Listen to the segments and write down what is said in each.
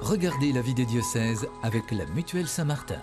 Regardez la vie des diocèses avec la Mutuelle Saint-Martin.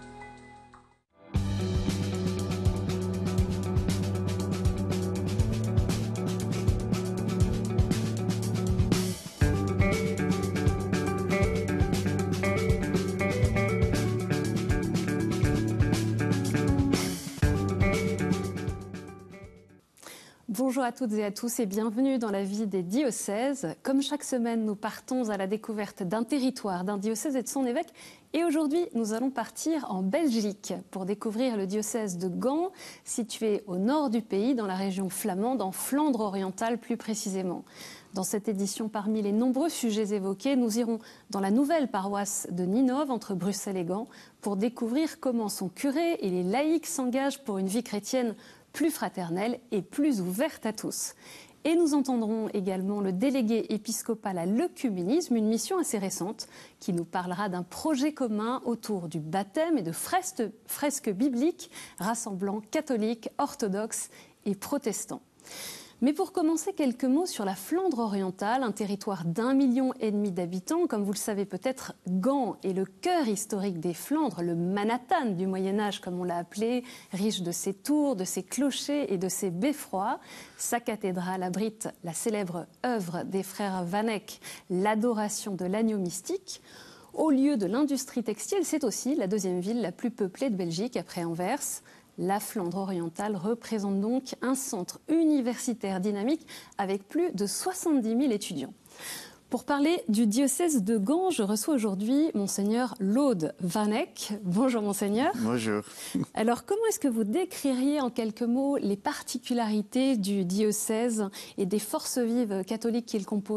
Bonjour à toutes et à tous et bienvenue dans la vie des diocèses. Comme chaque semaine, nous partons à la découverte d'un territoire, d'un diocèse et de son évêque. Et aujourd'hui, nous allons partir en Belgique pour découvrir le diocèse de Gand, situé au nord du pays, dans la région flamande, en Flandre orientale plus précisément. Dans cette édition, parmi les nombreux sujets évoqués, nous irons dans la nouvelle paroisse de Ninove, entre Bruxelles et Gand, pour découvrir comment son curé et les laïcs s'engagent pour une vie chrétienne plus fraternelle et plus ouverte à tous. Et nous entendrons également le délégué épiscopal à l'œcuménisme, une mission assez récente qui nous parlera d'un projet commun autour du baptême et de fresques bibliques rassemblant catholiques, orthodoxes et protestants. Mais pour commencer, quelques mots sur la Flandre orientale, un territoire d'1,5 million d'habitants. Comme vous le savez peut-être, Gand est le cœur historique des Flandres, le Manhattan du Moyen-Âge, comme on l'a appelé, riche de ses tours, de ses clochers et de ses beffrois. Sa cathédrale abrite la célèbre œuvre des frères Van Eyck, l'adoration de l'agneau mystique. Au lieu de l'industrie textile, c'est aussi la deuxième ville la plus peuplée de Belgique, après Anvers. La Flandre orientale représente donc un centre universitaire dynamique avec plus de 70 000 étudiants. Pour parler du diocèse de Gand, je reçois aujourd'hui Monseigneur Lode Van Eyck. Bonjour Monseigneur. Bonjour. Alors comment est-ce que vous décririez en quelques mots les particularités du diocèse et des forces vives catholiques qu'il compose ?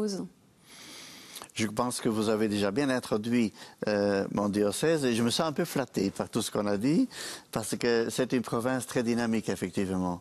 Je pense que vous avez déjà bien introduit mon diocèse et je me sens un peu flatté par tout ce qu'on a dit parce que c'est une province très dynamique, effectivement.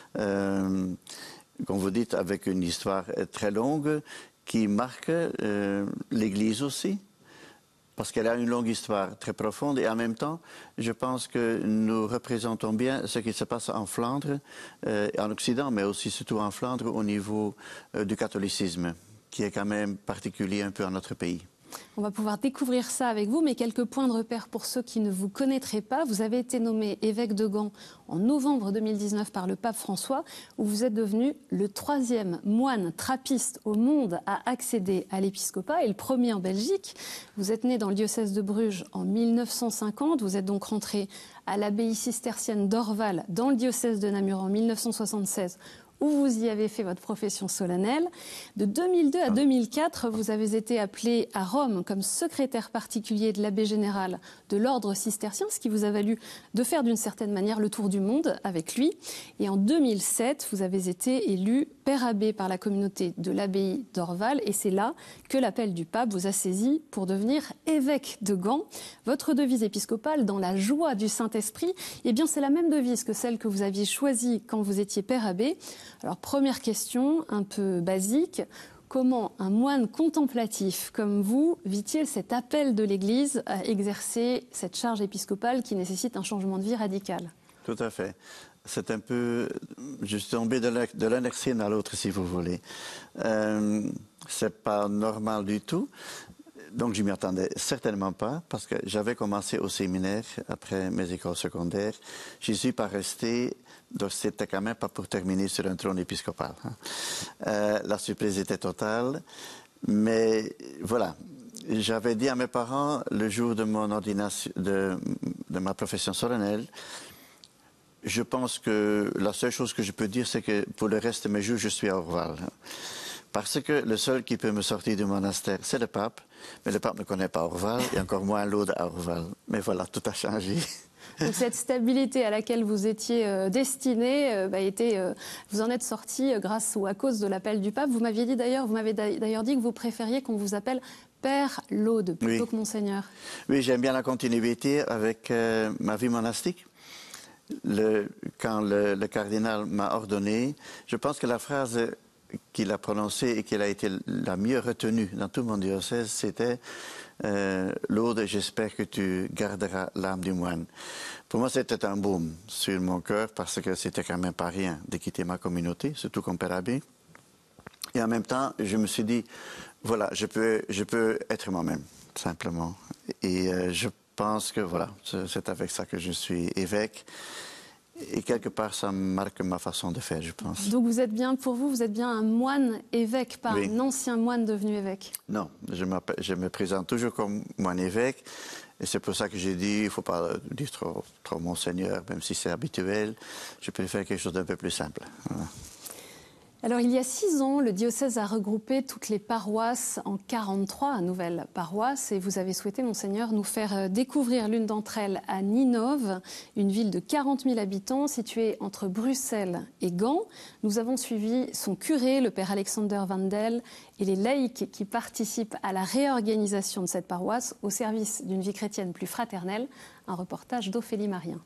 Comme vous dites, avec une histoire très longue qui marque l'Église aussi, parce qu'elle a une longue histoire très profonde et en même temps, je pense que nous représentons bien ce qui se passe en Flandre, en Occident, mais aussi surtout en Flandre au niveau du catholicisme, qui est quand même particulier un peu à notre pays. On va pouvoir découvrir ça avec vous, mais quelques points de repère pour ceux qui ne vous connaîtraient pas. Vous avez été nommé évêque de Gand en novembre 2019 par le pape François, où vous êtes devenu le 3e moine trappiste au monde à accéder à l'épiscopat et le premier en Belgique. Vous êtes né dans le diocèse de Bruges en 1950, vous êtes donc rentré à l'abbaye cistercienne d'Orval dans le diocèse de Namur en 1976, où vous y avez fait votre profession solennelle. De 2002 à 2004, vous avez été appelé à Rome comme secrétaire particulier de l'abbé général de l'ordre cistercien, ce qui vous a valu de faire d'une certaine manière le tour du monde avec lui. Et en 2007, vous avez été élu père abbé par la communauté de l'abbaye d'Orval. Et c'est là que l'appel du pape vous a saisi pour devenir évêque de Gand. Votre devise épiscopale, dans la joie du Saint-Esprit, eh bien c'est la même devise que celle que vous aviez choisie quand vous étiez père abbé. Alors, première question, un peu basique. Comment un moine contemplatif comme vous vit-il cet appel de l'Église à exercer cette charge épiscopale qui nécessite un changement de vie radical ? Tout à fait. C'est un peu... Je suis tombé de l'un extrême à l'autre, si vous voulez. C'est pas normal du tout. Donc, je ne m'y attendais certainement pas, parce que j'avais commencé au séminaire après mes écoles secondaires. Je n'y suis pas resté, donc c'était quand même pas pour terminer sur un trône épiscopal. La surprise était totale, mais voilà. J'avais dit à mes parents, le jour de mon ordination, de ma profession solennelle, je pense que la seule chose que je peux dire, c'est que pour le reste de mes jours, je suis à Orval. Parce que le seul qui peut me sortir du monastère, c'est le pape. Mais le pape ne connaît pas Orval, et encore moins Lode à Orval. Mais voilà, tout a changé. Donc cette stabilité à laquelle vous étiez destiné, vous en êtes sorti grâce ou à cause de l'appel du pape. Vous m'avez d'ailleurs dit que vous préfériez qu'on vous appelle Père Lode plutôt que Monseigneur. Oui, j'aime bien la continuité avec ma vie monastique. Quand le cardinal m'a ordonné, je pense que la phrase qu'il a prononcée et qui a été la mieux retenue dans tout mon diocèse, c'était Lode, j'espère que tu garderas l'âme du moine. Pour moi, c'était un baume sur mon cœur parce que c'était quand même pas rien de quitter ma communauté, surtout comme père abbé. Et en même temps, je me suis dit, voilà, je peux être moi-même. simplement. Et je pense que voilà, c'est avec ça que je suis évêque. Et quelque part, ça marque ma façon de faire, je pense. Donc vous êtes bien, pour vous, vous êtes bien un moine évêque, pas Oui. un ancien moine devenu évêque? Non, je me présente toujours comme moine évêque. Et c'est pour ça que j'ai dit, il ne faut pas dire trop monseigneur, même si c'est habituel. Je préfère quelque chose d'un peu plus simple. Voilà. Alors, il y a 6 ans, le diocèse a regroupé toutes les paroisses en 43 nouvelles paroisses. Et vous avez souhaité, Monseigneur, nous faire découvrir l'une d'entre elles à Ninove, une ville de 40 000 habitants située entre Bruxelles et Gand. Nous avons suivi son curé, le père Alexander Vandel, et les laïcs qui participent à la réorganisation de cette paroisse au service d'une vie chrétienne plus fraternelle. Un reportage d'Ophélie Marien.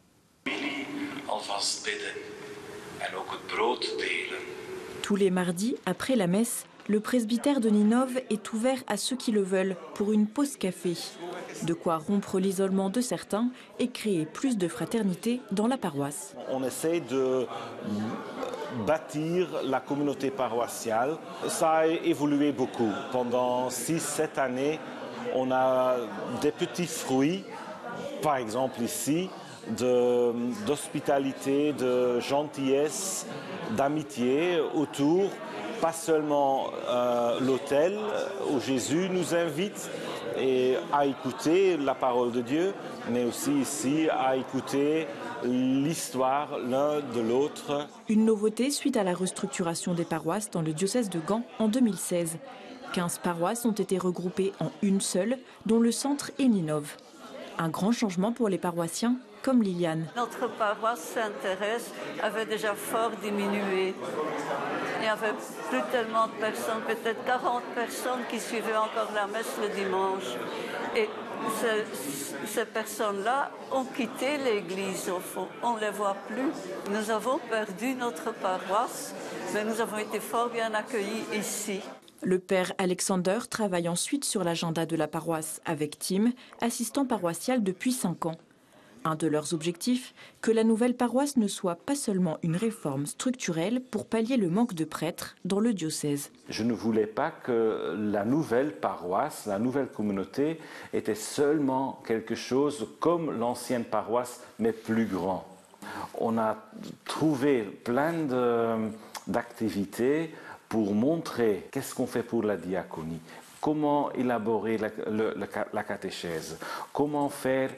Tous les mardis, après la messe, le presbytère de Ninove est ouvert à ceux qui le veulent pour une pause café. De quoi rompre l'isolement de certains et créer plus de fraternité dans la paroisse. On essaie de bâtir la communauté paroissiale. Ça a évolué beaucoup. Pendant 6-7 années, on a des petits fruits, par exemple ici, d'hospitalité, de gentillesse, d'amitié autour, pas seulement l'autel où Jésus nous invite à écouter la parole de Dieu, mais aussi ici à écouter l'histoire l'un de l'autre. Une nouveauté suite à la restructuration des paroisses dans le diocèse de Gand en 2016. 15 paroisses ont été regroupées en une seule, dont le centre est Ninove. Un grand changement pour les paroissiens, comme Liliane. Notre paroisse Sainte-Thérèse avait déjà fort diminué. Il n'y avait plus tellement de personnes, peut-être 40 personnes qui suivaient encore la messe le dimanche. Et ces personnes-là ont quitté l'église, au fond. On ne les voit plus. Nous avons perdu notre paroisse, mais nous avons été fort bien accueillis ici. Le père Alexander travaille ensuite sur l'agenda de la paroisse avec Tim, assistant paroissial depuis 5 ans. Un de leurs objectifs, que la nouvelle paroisse ne soit pas seulement une réforme structurelle pour pallier le manque de prêtres dans le diocèse. Je ne voulais pas que la nouvelle paroisse, la nouvelle communauté était seulement quelque chose comme l'ancienne paroisse, mais plus grand. On a trouvé plein d'activités pour montrer qu'est-ce qu'on fait pour la diaconie, comment élaborer la catéchèse, comment faire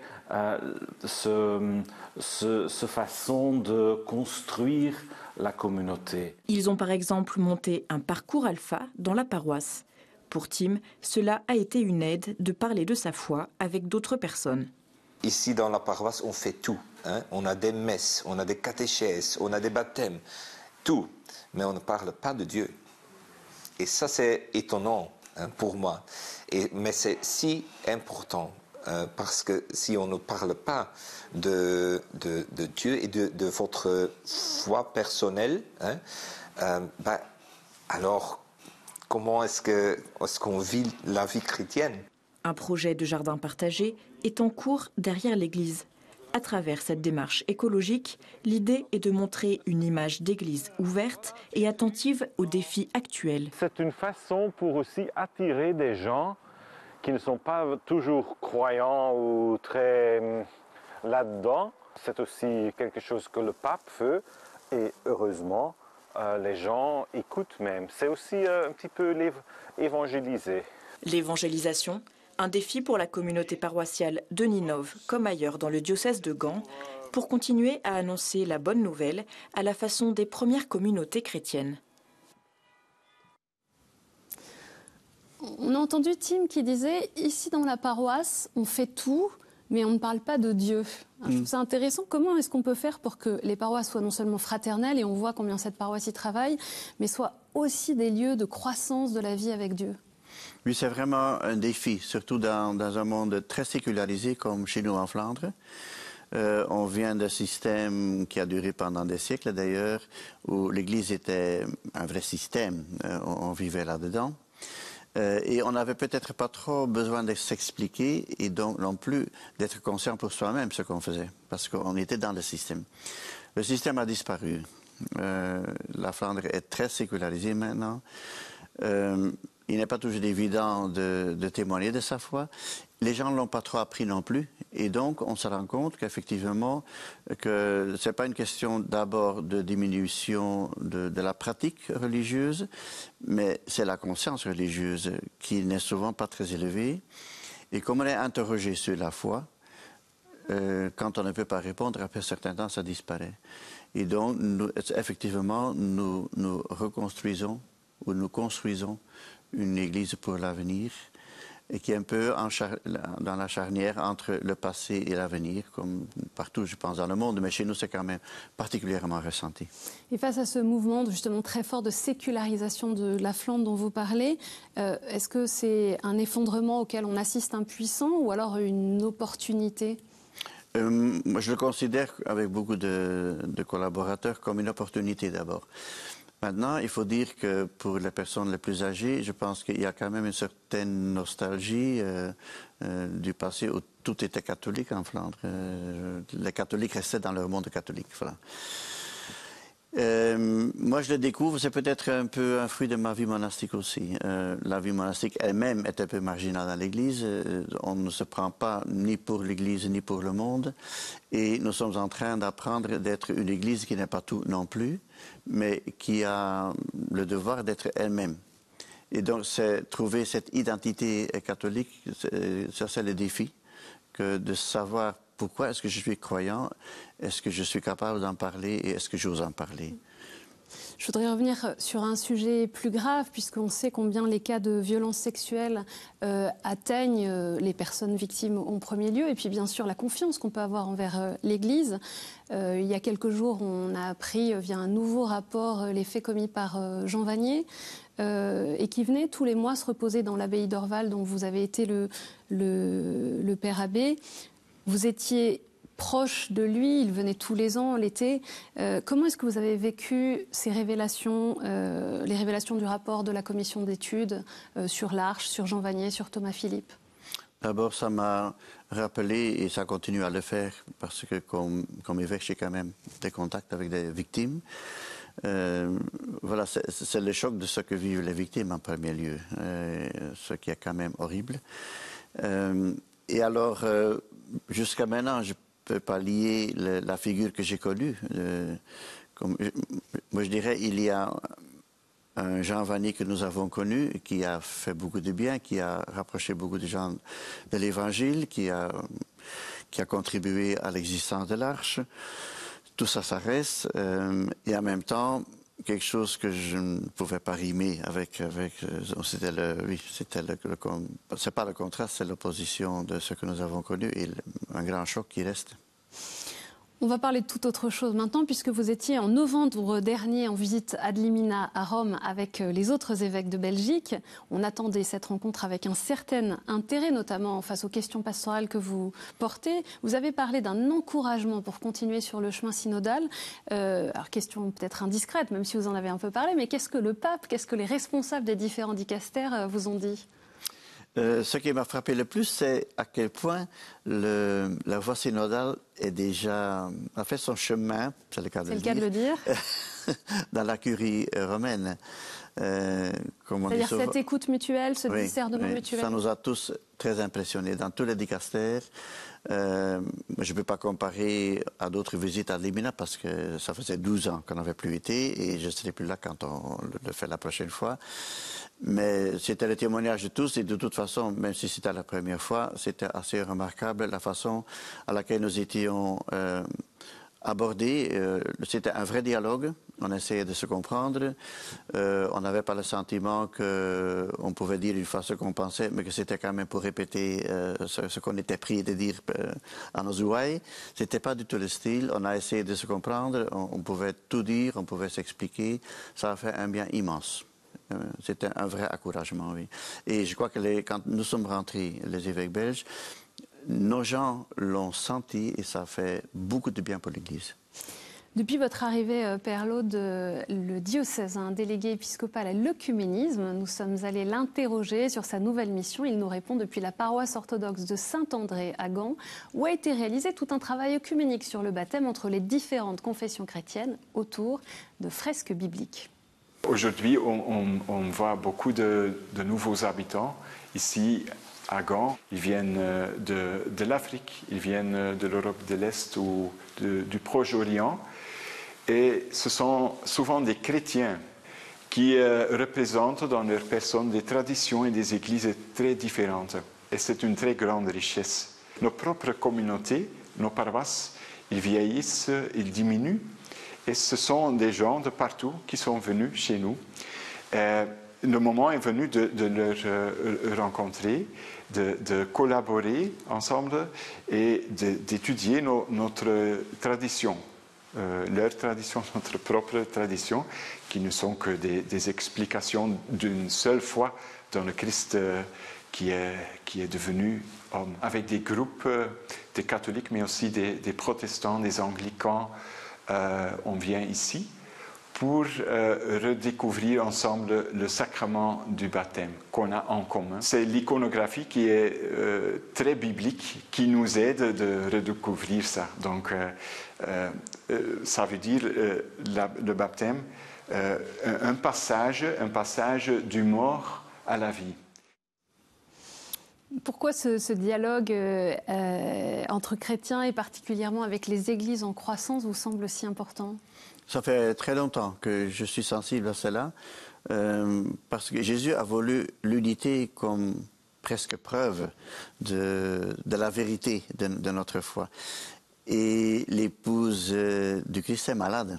ce façon de construire la communauté. Ils ont par exemple monté un parcours alpha dans la paroisse. Pour Tim, cela a été une aide de parler de sa foi avec d'autres personnes. Ici dans la paroisse, on fait tout. On a des messes, on a des catéchèses, on a des baptêmes, tout. Mais on ne parle pas de Dieu. Et ça, c'est étonnant pour moi. Mais c'est si important parce que si on ne parle pas de Dieu et de votre foi personnelle, alors comment est-ce qu'on vit la vie chrétienne? Un projet de jardin partagé est en cours derrière l'église. À travers cette démarche écologique, l'idée est de montrer une image d'église ouverte et attentive aux défis actuels. C'est une façon pour aussi attirer des gens qui ne sont pas toujours croyants ou très là-dedans. C'est aussi quelque chose que le pape fait et heureusement, les gens écoutent même. C'est aussi un petit peu évangéliser. L'évangélisation, un défi pour la communauté paroissiale de Ninove, comme ailleurs dans le diocèse de Gand, pour continuer à annoncer la bonne nouvelle à la façon des premières communautés chrétiennes. On a entendu Tim qui disait « Ici dans la paroisse, on fait tout, mais on ne parle pas de Dieu ». Je trouve ça intéressant. Comment est-ce qu'on peut faire pour que les paroisses soient non seulement fraternelles, et on voit combien cette paroisse y travaille, mais soient aussi des lieux de croissance de la vie avec Dieu? Oui, c'est vraiment un défi, surtout dans un monde très sécularisé comme chez nous en Flandre. On vient d'un système qui a duré pendant des siècles d'ailleurs, où l'Église était un vrai système, on vivait là-dedans. Et on n'avait peut-être pas trop besoin de s'expliquer et donc non plus d'être conscient pour soi-même ce qu'on faisait, parce qu'on était dans le système. Le système a disparu. La Flandre est très sécularisée maintenant. il n'est pas toujours évident de témoigner de sa foi. Les gens ne l'ont pas trop appris non plus. Et donc, on se rend compte qu'effectivement, que ce n'est pas une question d'abord de diminution de la pratique religieuse, mais c'est la conscience religieuse qui n'est souvent pas très élevée. Et comme on est interrogé sur la foi, quand on ne peut pas répondre, après un certain temps, ça disparaît. Et donc, effectivement, nous reconstruisons ou nous construisons une église pour l'avenir et qui est un peu dans la charnière entre le passé et l'avenir, comme partout, je pense, dans le monde, mais chez nous, c'est quand même particulièrement ressenti. Et face à ce mouvement justement très fort de sécularisation de la Flandre dont vous parlez, est-ce que c'est un effondrement auquel on assiste impuissant ou alors une opportunité ? Moi, je le considère avec beaucoup de collaborateurs comme une opportunité d'abord. Maintenant, il faut dire que pour les personnes les plus âgées, je pense qu'il y a quand même une certaine nostalgie du passé où tout était catholique en Flandre. Les catholiques restaient dans leur monde catholique. Voilà. Moi, je le découvre, c'est peut-être un peu un fruit de ma vie monastique aussi. La vie monastique elle-même est un peu marginale dans l'Église. On ne se prend pas ni pour l'Église ni pour le monde. Et nous sommes en train d'apprendre d'être une Église qui n'est pas tout non plus, mais qui a le devoir d'être elle-même. Et donc, c'est trouver cette identité catholique, ça c'est le défi, que de savoir pourquoi est-ce que je suis croyant, est-ce que je suis capable d'en parler et est-ce que j'ose en parler. Je voudrais revenir sur un sujet plus grave, puisqu'on sait combien les cas de violences sexuelles atteignent les personnes victimes en premier lieu, et puis bien sûr la confiance qu'on peut avoir envers l'Église. Il y a quelques jours, on a appris via un nouveau rapport les faits commis par Jean Vanier, et qui venait tous les mois se reposer dans l'abbaye d'Orval, dont vous avez été le père abbé. Vous étiez proche de lui, il venait tous les ans l'été. Comment est-ce que vous avez vécu ces révélations, les révélations du rapport de la commission d'études sur l'Arche, sur Jean Vanier, sur Thomas Philippe? D'abord, ça m'a rappelé, et ça continue à le faire, parce que comme évêque, j'ai quand même des contacts avec des victimes. Voilà, c'est le choc de ce que vivent les victimes en premier lieu, ce qui est quand même horrible. Et alors, jusqu'à maintenant, je ne peux pas lier la figure que j'ai connue. Moi, je dirais, il y a un Jean Vanier que nous avons connu, qui a fait beaucoup de bien, qui a rapproché beaucoup de gens de l'Évangile, qui a contribué à l'existence de l'Arche. Tout ça, ça reste. Et en même temps, quelque chose que je ne pouvais pas rimer avec c'est pas le contraste, c'est l'opposition de ce que nous avons connu et un grand choc qui reste. On va parler de toute autre chose maintenant, puisque vous étiez en novembre dernier en visite ad limina à Rome avec les autres évêques de Belgique. On attendait cette rencontre avec un certain intérêt, notamment face aux questions pastorales que vous portez. Vous avez parlé d'un encouragement pour continuer sur le chemin synodal. Alors, question peut-être indiscrète, même si vous en avez un peu parlé, mais qu'est-ce que le pape, qu'est-ce que les responsables des différents dicastères vous ont dit ? Ce qui m'a frappé le plus, c'est à quel point la voie synodale a fait son chemin, c'est le cas de le dire, dans la curie romaine. C'est-à-dire cette écoute mutuelle, ce discernement mutuel. Ça nous a tous très impressionnés dans tous les dicastères. Je ne peux pas comparer à d'autres visites à Limina parce que ça faisait 12 ans qu'on n'avait plus été et je ne serai plus là quand on le fait la prochaine fois. Mais c'était le témoignage de tous et de toute façon, même si c'était la première fois, c'était assez remarquable la façon à laquelle nous étions abordés. C'était un vrai dialogue, on essayait de se comprendre. On n'avait pas le sentiment qu'on pouvait dire une fois ce qu'on pensait, mais que c'était quand même pour répéter ce qu'on était pris de dire à nos ouailles. C'était pas du tout le style. On a essayé de se comprendre, on pouvait tout dire, on pouvait s'expliquer. Ça a fait un bien immense. C'était un vrai encouragement, oui. Et je crois que quand nous sommes rentrés, les évêques belges, nos gens l'ont senti et ça a fait beaucoup de bien pour l'Église. Depuis votre arrivée, Père Laude, le diocèse a un délégué épiscopal à l'œcuménisme. Nous sommes allés l'interroger sur sa nouvelle mission. Il nous répond depuis la paroisse orthodoxe de Saint-André à Gand, où a été réalisé tout un travail œcuménique sur le baptême entre les différentes confessions chrétiennes autour de fresques bibliques. Aujourd'hui, on voit beaucoup de nouveaux habitants ici à Gand. Ils viennent de l'Afrique, ils viennent de l'Europe de l'Est ou du Proche-Orient. Et ce sont souvent des chrétiens qui représentent dans leur personne des traditions et des églises très différentes. Et c'est une très grande richesse. Nos propres communautés, nos paroisses, ils vieillissent, ils diminuent. Et ce sont des gens de partout qui sont venus chez nous. Le moment est venu de leur rencontrer, de collaborer ensemble et d'étudier notre tradition. Leur tradition, notre propre tradition, qui ne sont que des explications d'une seule foi dans le Christ qui est devenu homme. Avec des groupes, des catholiques, mais aussi des protestants, des anglicans, on vient ici pour redécouvrir ensemble le sacrement du baptême qu'on a en commun. C'est l'iconographie qui est très biblique, qui nous aide de redécouvrir ça. Donc, ça veut dire le baptême, un passage du mort à la vie. Pourquoi ce dialogue entre chrétiens et particulièrement avec les églises en croissance vous semble si important ? Ça fait très longtemps que je suis sensible à cela, parce que Jésus a voulu l'unité comme presque preuve de la vérité de notre foi. Et l'épouse du Christ est malade.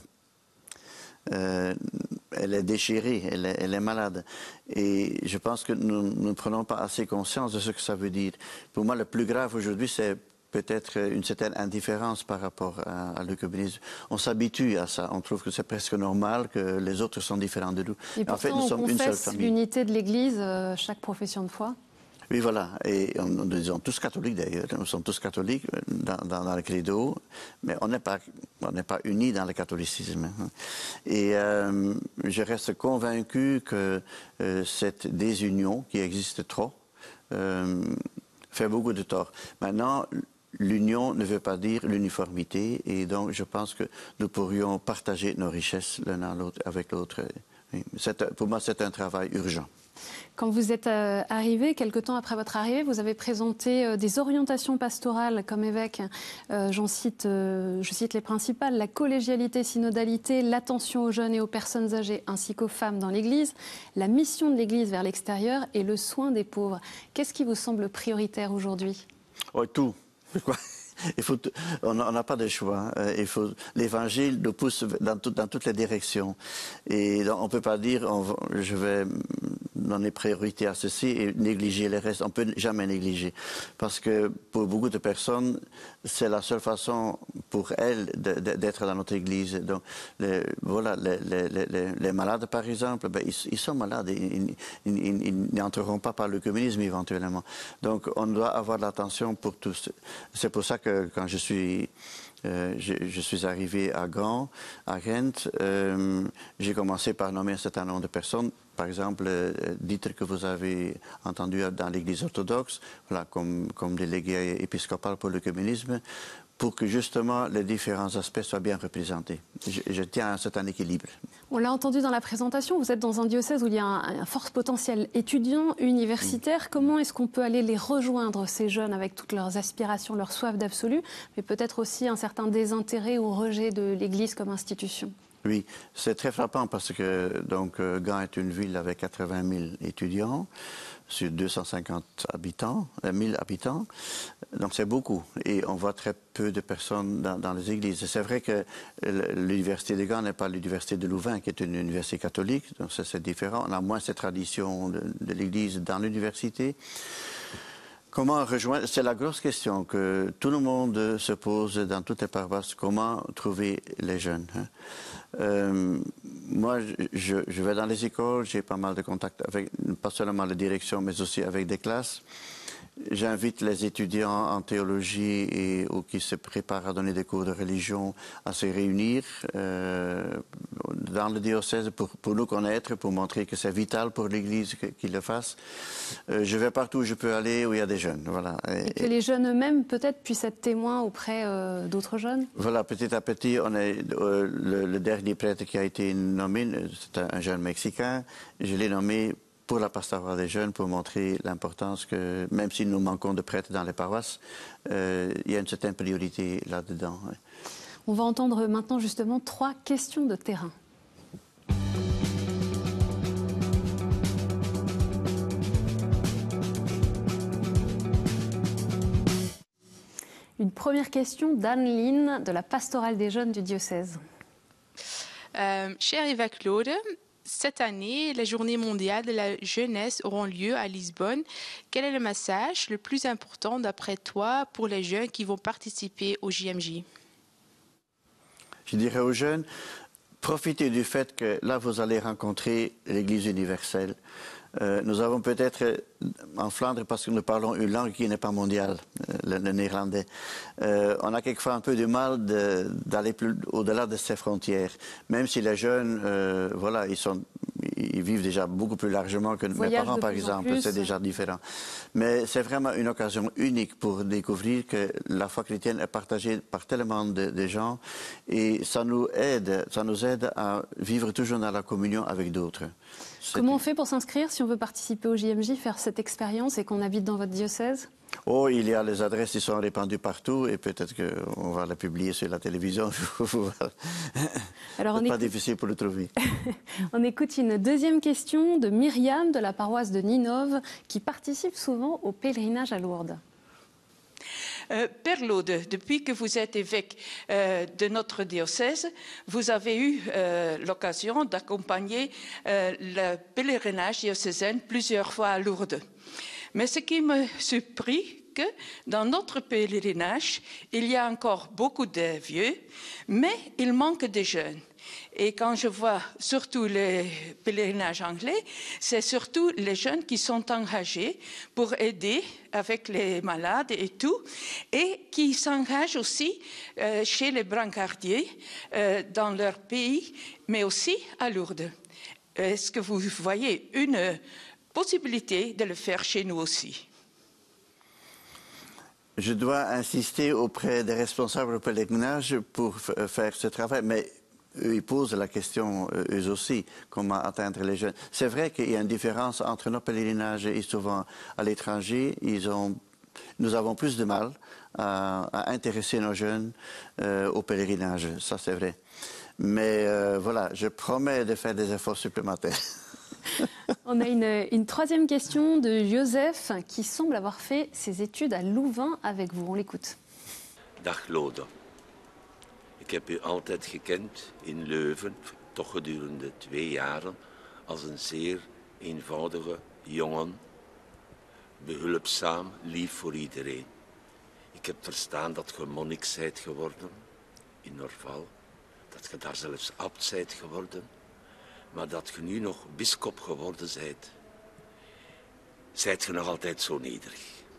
Elle est déchirée, elle est malade. Et je pense que nous ne prenons pas assez conscience de ce que ça veut dire. Pour moi, le plus grave aujourd'hui, c'est peut-être une certaine indifférence par rapport à l'œcuménisme. On s'habitue à ça. On trouve que c'est presque normal, que les autres sont différents de nous. Et pourtant, en fait, nous sommes une seule famille. L'unité de l'Église, chaque profession de foi. Oui, voilà. Et nous sommes tous catholiques d'ailleurs. Nous sommes tous catholiques dans le credo, mais on n'est pas unis dans le catholicisme. Et je reste convaincu que cette désunion qui existe trop fait beaucoup de tort. Maintenant, l'union ne veut pas dire l'uniformité, et donc je pense que nous pourrions partager nos richesses l'un avec l'autre. Pour moi, c'est un travail urgent. Quand vous êtes arrivé, quelque temps après votre arrivée, vous avez présenté des orientations pastorales comme évêque. Je cite les principales: la collégialité, synodalité, l'attention aux jeunes et aux personnes âgées, ainsi qu'aux femmes dans l'Église, la mission de l'Église vers l'extérieur et le soin des pauvres. Qu'est-ce qui vous semble prioritaire aujourd'hui ? Oh, tout. On n'a pas de choix. L'Évangile nous pousse dans toutes les directions. Et donc, on ne peut pas dire je vais donner priorité à ceci et négliger les restes. On ne peut jamais négliger. Parce que pour beaucoup de personnes, c'est la seule façon pour elles d'être dans notre Église. Donc, les malades, par exemple, ils sont malades. Ils n'entreront pas par l'œcuménisme éventuellement. Donc, on doit avoir de l'attention pour tous. C'est pour ça que quand je suis arrivé à Gand, à Ghent, j'ai commencé par nommer un certain nombre de personnes. Par exemple, Dieter, que vous avez entendu dans l'Église orthodoxe, voilà, comme délégué épiscopal pour l'œcuménisme, pour que justement les différents aspects soient bien représentés. Je tiens à un certain équilibre. On l'a entendu dans la présentation, vous êtes dans un diocèse où il y a un fort potentiel étudiant, universitaire. Comment est-ce qu'on peut aller les rejoindre, ces jeunes, avec toutes leurs aspirations, leur soif d'absolu, mais peut-être aussi un certain désintérêt ou rejet de l'Église comme institution ? Oui, c'est très frappant parce que Gand est une ville avec 80 000 étudiants sur 250 000 habitants. Donc c'est beaucoup. Et on voit très peu de personnes dans les églises. C'est vrai que l'université de Gand n'est pas l'université de Louvain, qui est une université catholique. Donc c'est différent. On a moins cette tradition de l'église dans l'université. Comment rejoindre? C'est la grosse question que tout le monde se pose dans toutes les paroisses. Comment trouver les jeunes, hein? Moi, je vais dans les écoles, j'ai pas mal de contacts avec, pas seulement la direction, mais aussi avec des classes. J'invite les étudiants en théologie ou qui se préparent à donner des cours de religion à se réunir dans le diocèse pour nous connaître, pour montrer que c'est vital pour l'Église qu'ils le fassent. Je vais partout où je peux aller, où il y a des jeunes. Voilà. Et que les jeunes eux-mêmes, peut-être, puissent être témoins auprès d'autres jeunes. Voilà, petit à petit, on est le dernier prêtre qui a été nommé, c'est un jeune Mexicain. Je l'ai nommé pour la pastorale des jeunes, pour montrer l'importance que, même si nous manquons de prêtres dans les paroisses, il y a une certaine priorité là-dedans. On va entendre maintenant justement 3 questions de terrain. Une première question d'Anne-Lyne de la pastorale des jeunes du diocèse. Cher évêque Claude, cette année, les Journées mondiales de la jeunesse auront lieu à Lisbonne. Quel est le message le plus important d'après toi pour les jeunes qui vont participer au JMJ? Je dirais aux jeunes, profitez du fait que là, vous allez rencontrer l'Église universelle. Nous avons peut-être en Flandre, parce que nous parlons une langue qui n'est pas mondiale, le néerlandais, on a quelquefois un peu du mal d'aller plus au-delà de ces frontières. Même si les jeunes, voilà, ils vivent déjà beaucoup plus largement que mes parents, par exemple, c'est déjà différent. Mais c'est vraiment une occasion unique pour découvrir que la foi chrétienne est partagée par tellement de gens et ça nous aide à vivre toujours dans la communion avec d'autres. Comment on fait pour s'inscrire si on veut participer au JMJ, faire cette expérience et qu'on habite dans votre diocèse? Oh, il y a les adresses qui sont répandues partout et peut-être qu'on va les publier sur la télévision. Alors, c'est pas difficile pour le trouver. On écoute une deuxième question de Myriam de la paroisse de Ninove qui participe souvent au pèlerinage à Lourdes. Père Laude, depuis que vous êtes évêque de notre diocèse, vous avez eu l'occasion d'accompagner le pèlerinage diocésain plusieurs fois à Lourdes. Mais ce qui me surprit, que dans notre pèlerinage, il y a encore beaucoup de vieux, mais il manque de jeunes. Et quand je vois surtout les pèlerinages anglais, c'est surtout les jeunes qui sont engagés pour aider avec les malades et tout, et qui s'engagent aussi chez les brancardiers dans leur pays, mais aussi à Lourdes. Est-ce que vous voyez une possibilité de le faire chez nous aussi? Je dois insister auprès des responsables au pèlerinage pour faire ce travail, mais eux, ils posent la question, eux aussi, comment atteindre les jeunes. C'est vrai qu'il y a une différence entre nos pèlerinages et souvent à l'étranger. Nous avons plus de mal à intéresser nos jeunes au pèlerinage, ça c'est vrai. Mais voilà, je promets de faire des efforts supplémentaires. On a une troisième question de Joseph qui semble avoir fait ses études à Louvain avec vous. On l'écoute. Dag Lode. Ik heb u altijd gekend in Leuven, toch gedurende 2 jaren, als een zeer eenvoudige jongen, behulpzaam, lief voor iedereen. Ik heb verstaan dat je monnik zijt geworden in Norval, dat je daar zelfs abt zijt geworden, maar dat je nu nog bisschop geworden zijt. Zijt je nog altijd zo nederig?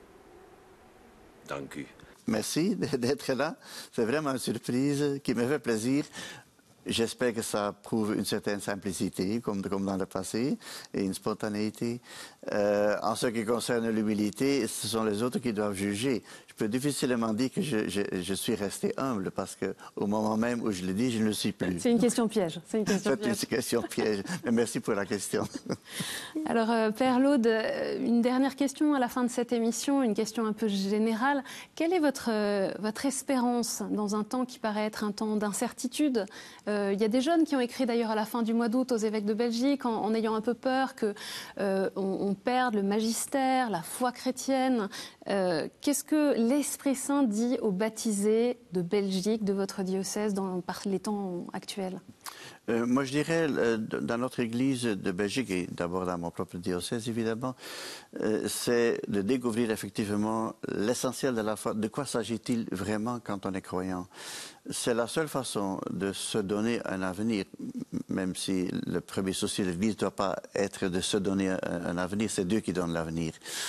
Dank u. Merci d'être là. C'est vraiment une surprise qui me fait plaisir. J'espère que ça prouve une certaine simplicité, comme dans le passé, et une spontanéité. En ce qui concerne l'humilité, ce sont les autres qui doivent juger. Je peux difficilement dire que je suis resté humble, parce qu'au moment même où je le dis, je ne le suis plus. C'est une question piège. C'est une question piège. Mais merci pour la question. Alors, Père Laude, une dernière question à la fin de cette émission, une question un peu générale. Quelle est votre espérance dans un temps qui paraît être un temps d'incertitude? Il y a des jeunes qui ont écrit d'ailleurs à la fin du mois d'août aux évêques de Belgique en ayant un peu peur qu'on perde le magistère, la foi chrétienne. Qu'est-ce que l'Esprit Saint dit aux baptisés de Belgique, de votre diocèse, par les temps actuels? Moi, je dirais, dans notre Église de Belgique, et d'abord dans mon propre diocèse, évidemment, c'est de découvrir effectivement l'essentiel de la foi. De quoi s'agit-il vraiment quand on est croyant? C'est la seule façon de se donner un avenir, même si le premier souci de l'Église ne doit pas être de se donner un avenir, c'est Dieu qui donne l'avenir.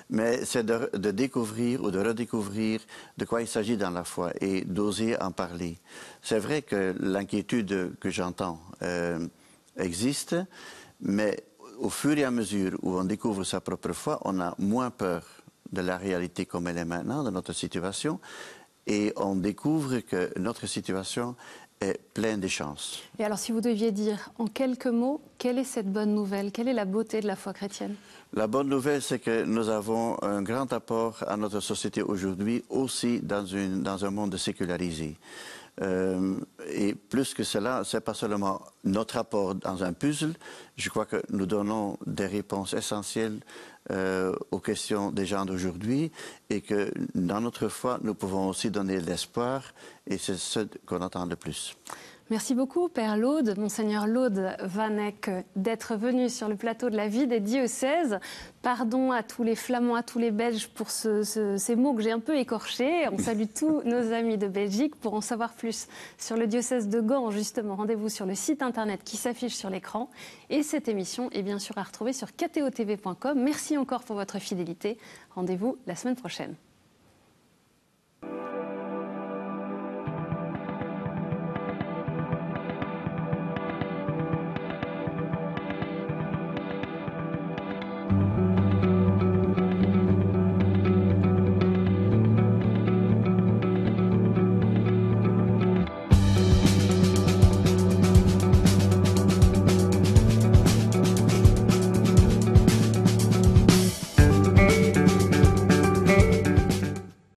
Mais c'est de découvrir ou de redécouvrir de quoi il s'agit dans la foi et d'oser en parler. C'est vrai que l'inquiétude que j'entends existe, mais au fur et à mesure où on découvre sa propre foi, on a moins peur de la réalité comme elle est maintenant, de notre situation, et on découvre que notre situation est pleine de chances. Et alors, si vous deviez dire en quelques mots, quelle est cette bonne nouvelle? Quelle est la beauté de la foi chrétienne? La bonne nouvelle, c'est que nous avons un grand apport à notre société aujourd'hui, aussi dans un monde sécularisé. Et plus que cela, ce n'est pas seulement notre apport dans un puzzle. Je crois que nous donnons des réponses essentielles aux questions des gens d'aujourd'hui et que dans notre foi, nous pouvons aussi donner de l'espoir et c'est ce qu'on entend le plus. Merci beaucoup, Père Laude, Monseigneur Laude Van Eck, d'être venu sur le plateau de la vie des diocèses. Pardon à tous les Flamands, à tous les Belges pour ces mots que j'ai un peu écorchés. On salue tous nos amis de Belgique. Pour en savoir plus sur le diocèse de Gand, justement, rendez-vous sur le site internet qui s'affiche sur l'écran. Et cette émission est bien sûr à retrouver sur ktotv.com. Merci encore pour votre fidélité. Rendez-vous la semaine prochaine.